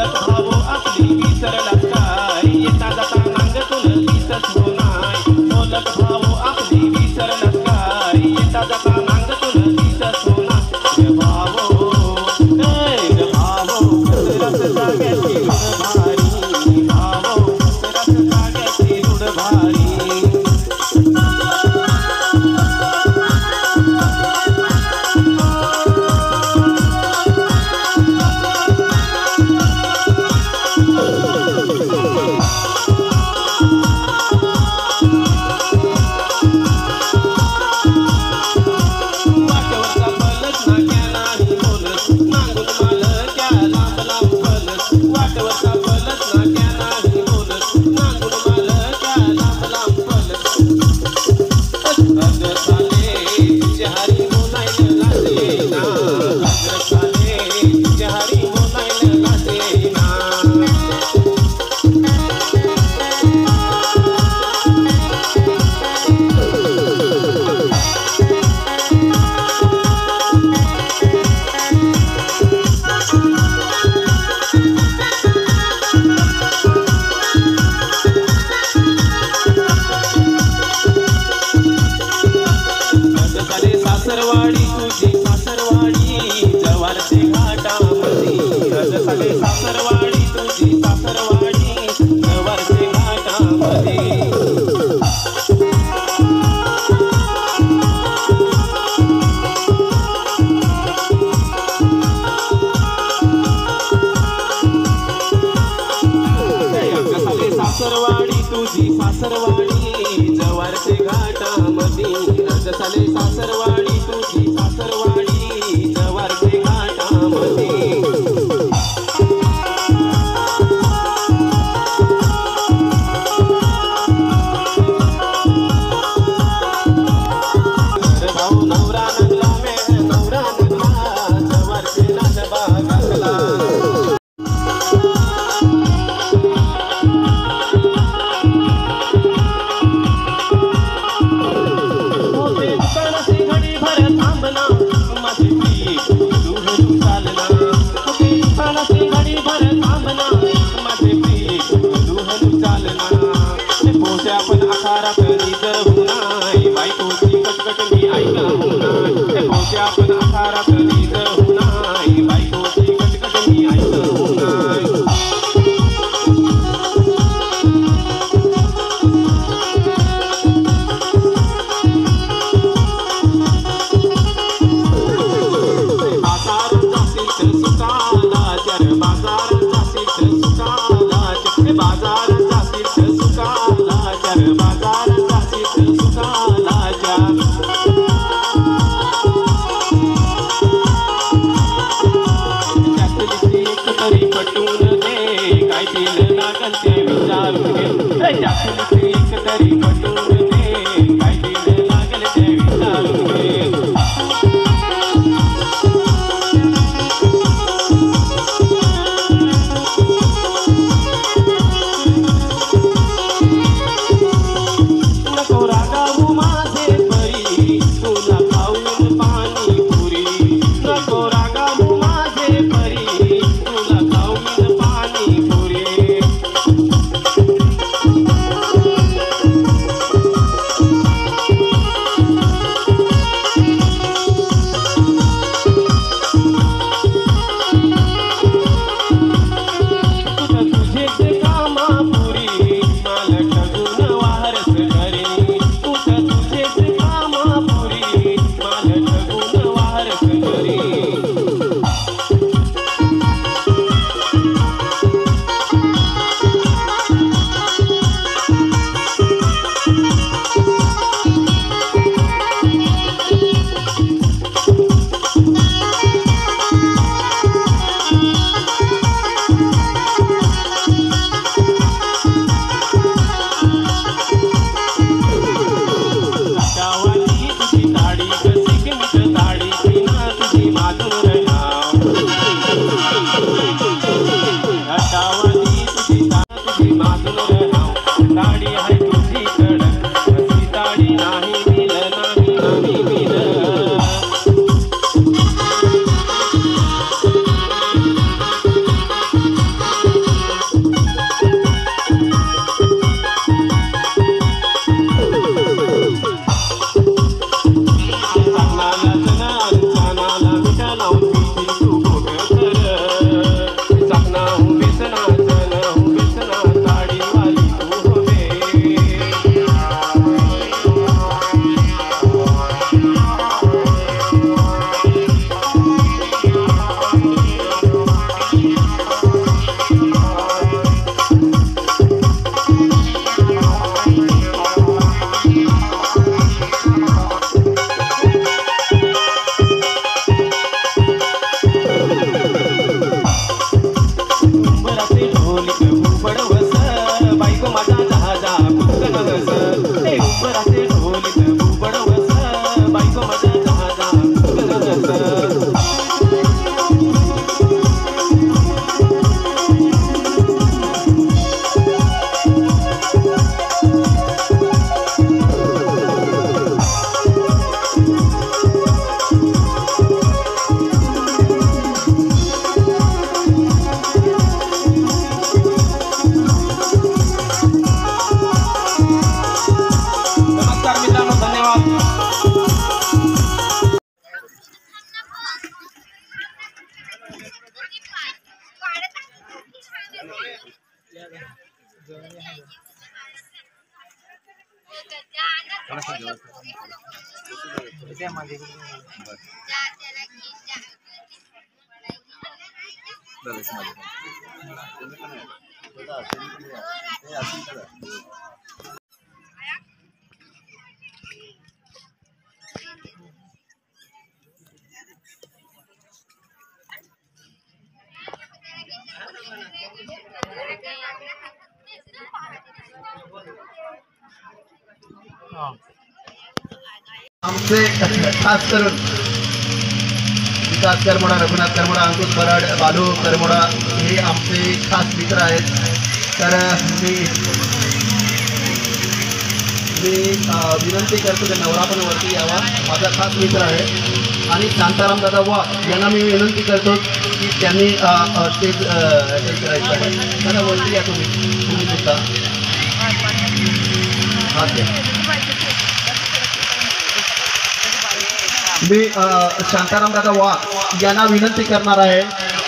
बोलत भाऊ आपली विसरलास काय येता जाता नांगतून दिसत हो नाय बोलत भाऊ आपली विसरलास काय येता जाता नांगतून दिसत हो ना रे भाऊ रे भाऊ कसरत जाग्याची रूढ भारी भाऊ कसरत जाग्याची रूढ भारी सासरवाडी तुझी सासरवाडी जवारचे घाटामध्ये रजसाले सासरवाडी तुझी सासरवाडी जवारचे घाटामध्ये सासरवाडी तुझी सासरवाडी जवारचे घाटामध्ये रजसाले सासरवाडी तुझी सासरवाडी जवारचे घाटामध्ये भाऊ नवरा नगला मे नवरा नगला जवारचे नाचबा घातला आपण आकारात निजर होणार बायकोची कटकट मी ऐका होणार पोचे आपण आकारात निजर होणार बायकोची कटकट मी ऐका होणार बाजार जाशील सुकाला जर बाजार जाशील सुकाला बाजार जाशील सुकाला बाजार जाशील सुकाला त्यातली एक तरी पटवून दे काय दिलं लागल ते विचारून घे त्यातली एक तरी पटवून दे काय दिलं लागल ते विचारून घे ढोलीत बुबडवस बायको माझा जहाजा कुसकनवस हे उपराचे ढोलीत बुबडवस बायको माझा जहाजा कुसकनवस आमचे खास करून विकास करमोडा, रघुनाथ करमोडा, अंकुश बराड, बालू करमोडा हे आमचे खास मित्र आहेत. तर मी विनंती करतो की नवरा पण वरती यावा. माझा खास मित्र आहे. आणि शांताराम दादा वाघ यांना मी विनंती करतो की त्यांनी स्टेज करायचं आहे. त्यांना वरती या तुम्ही सुद्धा हात द्या. मी शांताराम दादा वाघ यांना विनंती करणार आहे.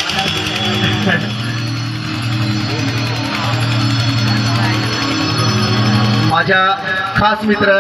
माझ्या खास मित्र